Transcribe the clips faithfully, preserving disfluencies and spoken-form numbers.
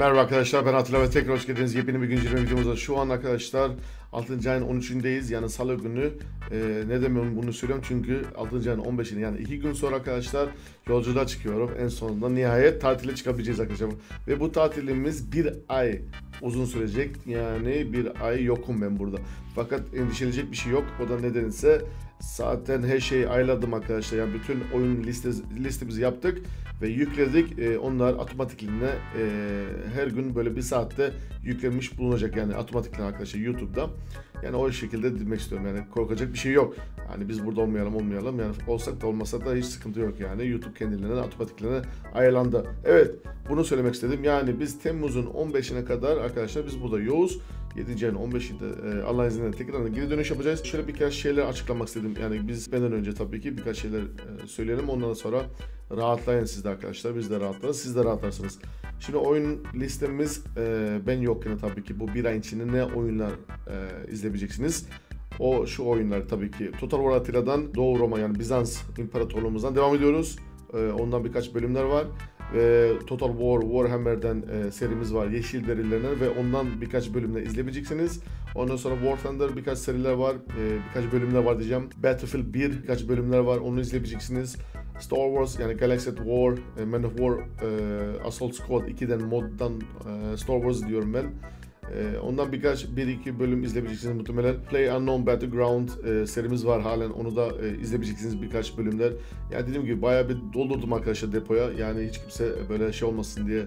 Merhaba arkadaşlar, ben Atilla ve tekrar hoş geldiniz. Yepyeni bir güncelleme videomuzda. Şu an arkadaşlar altıncı ayın on üçündeyiz, yani salı günü. Ee, ne demiyorum bunu söylüyorum çünkü altıncı ayın on beşinde, yani iki gün sonra arkadaşlar yolculuğa çıkıyorum. En sonunda nihayet tatile çıkabileceğiz arkadaşlar. Ve bu tatilimiz bir ay uzun sürecek, yani bir ay yokum ben burada. Fakat endişelenecek bir şey yok. O da nedense zaten her şeyi ayarladım arkadaşlar. Yani bütün oyun liste, listemizi yaptık ve yükledik. Ee, onlar otomatikliğine e, her gün böyle bir saatte yüklenmiş bulunacak, yani otomatikliğine arkadaşlar YouTube'da. Yani o şekilde demek istiyorum, yani korkacak bir şey yok. Yani biz burada olmayalım olmayalım, yani olsak da olmasa da hiç sıkıntı yok yani. YouTube kendiliğinden otomatikliğine ayarlandı. Evet, bunu söylemek istedim. Yani biz Temmuz'un on beşine kadar arkadaşlar biz burada yoğuz. yedinci ayın on beşinde e, Allah'ın izniyle tekrar geri dönüş yapacağız. Şöyle birkaç şeyler açıklamak istedim. Yani biz benden önce tabii ki birkaç şeyler e, söyleyelim. Ondan sonra rahatlayın siz de arkadaşlar. Biz de rahatlarız. Siz de rahatlarsınız. Şimdi oyun listemiz e, ben yokken tabii ki bu bir ay içinde ne oyunlar e, izleyebileceksiniz. O şu oyunlar tabii ki Total War Attila'dan Doğu Roma, yani Bizans İmparatorluğumuzdan devam ediyoruz. E, ondan birkaç bölümler var. Ve Total War Warhammer'den e, serimiz var, Yeşil Derilerine, ve ondan birkaç bölümde izleyebileceksiniz. Ondan sonra War Thunder birkaç seriler var, e, birkaç bölümler var diyeceğim. Battlefield bir birkaç bölümler var, onu izleyebileceksiniz. Star Wars, yani Galaxy at War, e, Man of War, e, Assault Squad iki'den moddan e, Star Wars diyorum ben. Ee, ondan birkaç bir iki bölüm izleyebileceksiniz muhtemelen. PlayerUnknown Battleground e, serimiz var halen, onu da e, izleyebileceksiniz birkaç bölümler. Yani dediğim gibi bayağı bir doldurdum arkadaşlar depoya, yani hiç kimse böyle şey olmasın diye.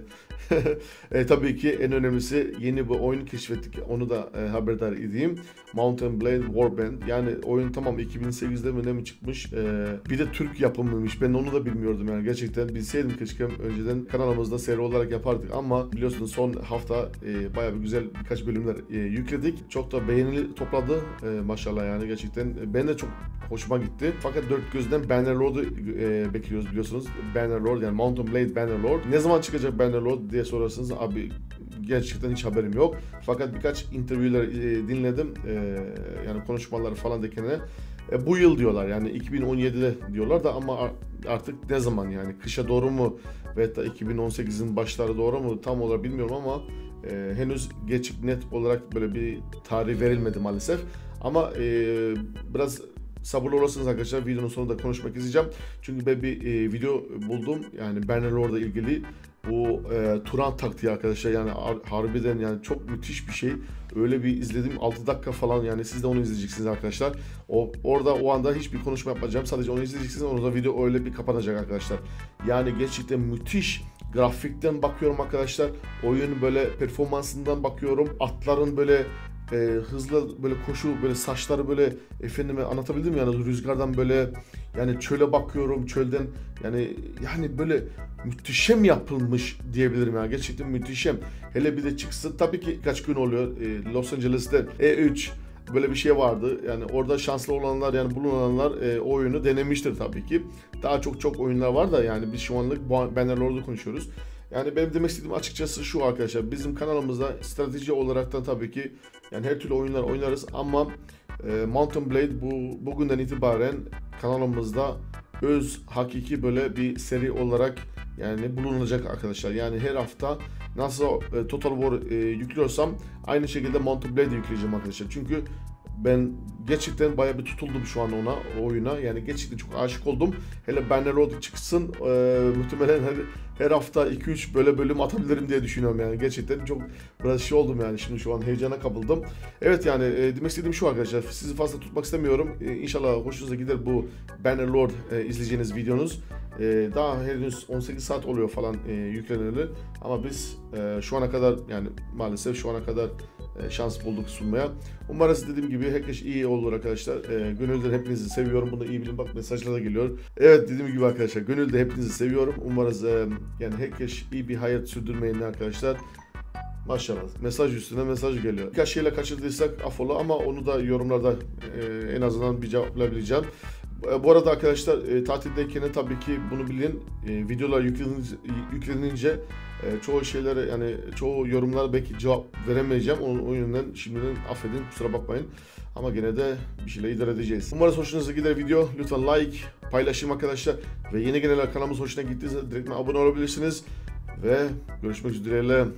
e, tabii ki en önemlisi yeni bir oyun keşfettik, onu da e, haberdar edeyim. Mount and Blade Warband, yani oyun tamam iki bin sekizde mi ne mi çıkmış, e, bir de Türk yapımıymış, ben onu da bilmiyordum yani. Gerçekten bilseydim keşke önceden kanalımızda seri olarak yapardık, ama biliyorsunuz son hafta e, bayağı bir güzel birkaç bölümler e, yükledik. Çok da beğenili topladı e, maşallah, yani gerçekten e, ben de çok hoşuma gitti. Fakat dört gözden Bannerlord'u e, bekliyoruz biliyorsunuz. Bannerlord, yani Mount and Blade Bannerlord. Ne zaman çıkacak Bannerlord diye sorarsınız, abi gerçekten hiç haberim yok. Fakat birkaç interview'ler e, dinledim. E, yani konuşmaları falan dekene. E, bu yıl diyorlar, yani iki bin on yedide diyorlar da, ama artık ne zaman, yani kışa doğru mu veya da iki bin on sekizin başları doğru mu tam olarak bilmiyorum, ama e, henüz geç net olarak böyle bir tarih verilmedi maalesef. Ama e, biraz sabırlı olursanız arkadaşlar videonun sonunda konuşmak isteyeceğim. Çünkü ben bir e, video buldum, yani Bannerlord'la ilgili. Bu e, Turan taktiği arkadaşlar, yani harbiden yani çok müthiş bir şey. Öyle bir izledim altı dakika falan, yani siz de onu izleyeceksiniz arkadaşlar. O orada o anda hiçbir konuşma yapmayacağım. Sadece onu izleyeceksiniz. Orada video öyle bir kapanacak arkadaşlar. Yani gerçekten müthiş. Grafikten bakıyorum arkadaşlar. Oyunun böyle performansından bakıyorum. Atların böyle e, hızlı böyle koşu, böyle saçları böyle, efendime anlatabildim mi, yani rüzgardan böyle, yani çöle bakıyorum, çölden yani yani böyle müthişem yapılmış diyebilirim yani, gerçekten müthişem. Hele bir de çıksın, tabii ki kaç gün oluyor e, Los Angeles'te E üç böyle bir şey vardı, yani orada şanslı olanlar, yani bulunanlar e, o oyunu denemiştir tabii ki. Daha çok çok oyunlar var da, yani biz şu anlık Bannerlord'u konuşuyoruz. Yani benim demek istediğim açıkçası şu arkadaşlar, bizim kanalımızda strateji olaraktan tabii ki yani her türlü oyunlar oynarız, ama e, Mount and Blade bu bugünden itibaren kanalımızda öz hakiki böyle bir seri olarak yani bulunacak arkadaşlar. Yani her hafta nasıl e, Total War e, yüklüyorsam aynı şekilde Mount and Blade'i yükleyeceğim arkadaşlar. Çünkü ben gerçekten bayağı bir tutuldum şu an ona, o oyuna. Yani gerçekten çok aşık oldum. Hele Bannerlord çıksın, e, muhtemelen her, her hafta iki üç böyle bölüm atabilirim diye düşünüyorum yani. Gerçekten çok biraz şey oldum yani, şimdi şu an heyecana kapıldım. Evet, yani e, demek istediğim şu arkadaşlar, sizi fazla tutmak istemiyorum. E, İnşallah hoşunuza gider bu Bannerlord e, izleyeceğiniz videonuz. E, daha henüz on sekiz saat oluyor falan e, yükleneli. Ama biz e, şu ana kadar, yani maalesef şu ana kadar e, şans bulduk sunmaya. Umarız dediğim gibi herkes iyi olur arkadaşlar. E, gönülden hepinizi seviyorum. Bunu iyi bilin, bak mesajlar da geliyor. Evet, dediğim gibi arkadaşlar, gönülde hepinizi seviyorum. Umarız e, yani herkes iyi bir hayat sürdürmeyin arkadaşlar. Maşallah. Mesaj üstüne mesaj geliyor. Birkaç şeyle kaçırdıysak affola, ama onu da yorumlarda e, en azından bir cevaplayabileceğim. Bu arada arkadaşlar e, tatildeyken tabii ki bunu bilin, e, videolar yüklenince, yüklenince e, çoğu şeylere, yani çoğu yorumlara belki cevap veremeyeceğim. Onun, o yüzden şimdiden affedin, kusura bakmayın. Ama gene de bir şeyle idare edeceğiz. Umarız hoşunuza gider video. Lütfen like, paylaşın arkadaşlar. Ve yeni gelenler kanalımız hoşuna gittiyse direkt abone olabilirsiniz. Ve görüşmek üzere.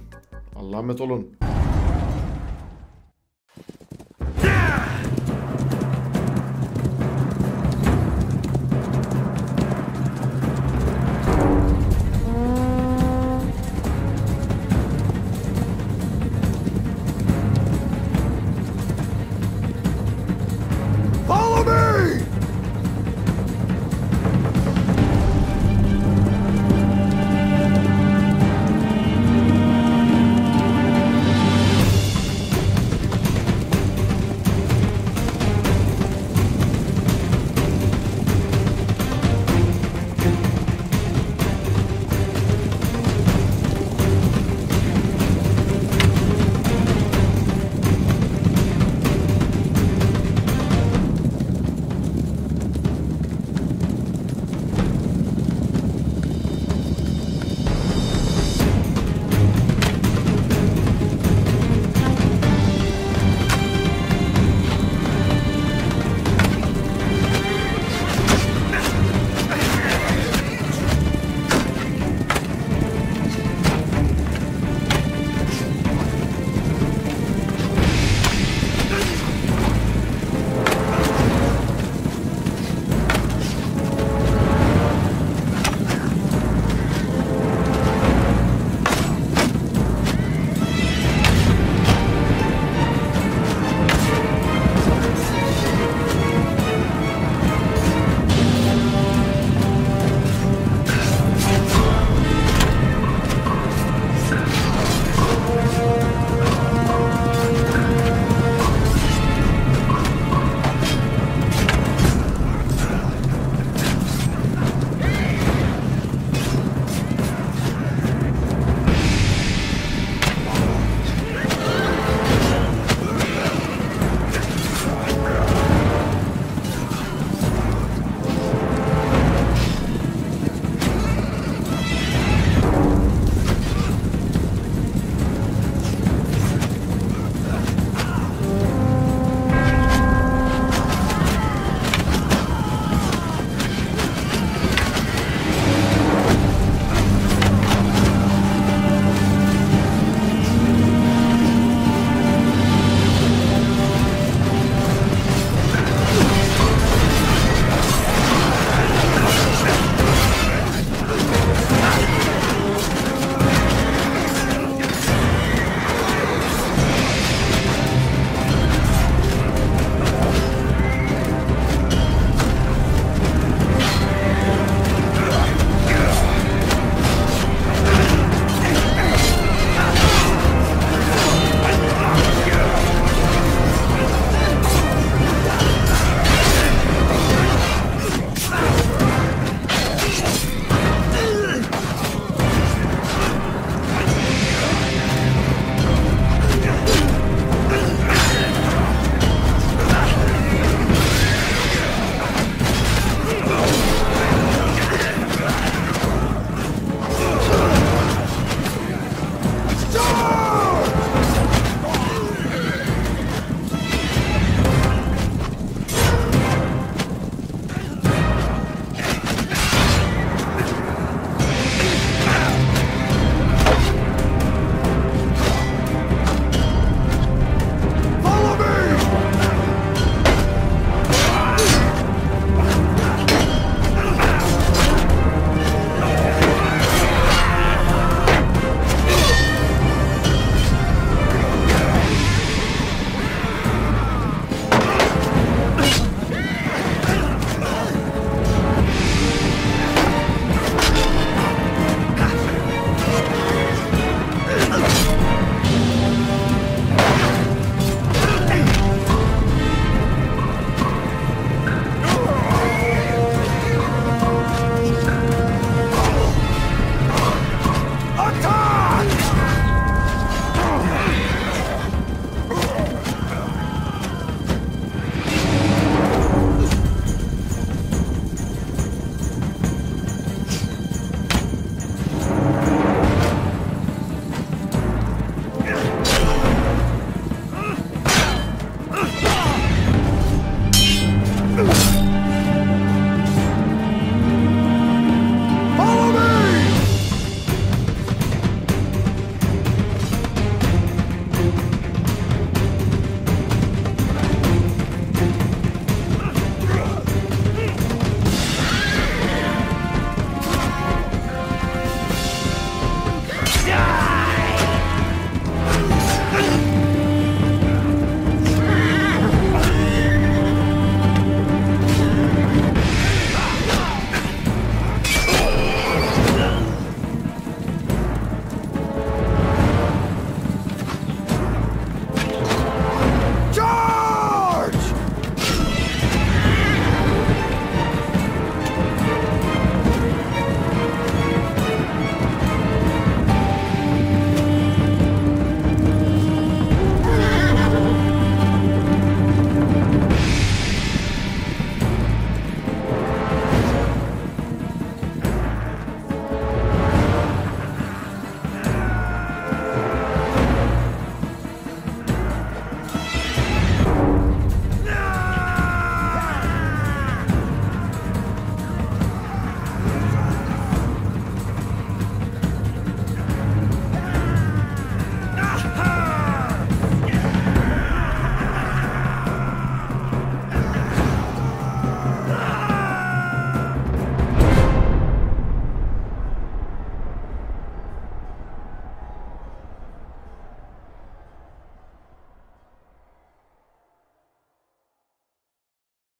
Allah'a emanet olun.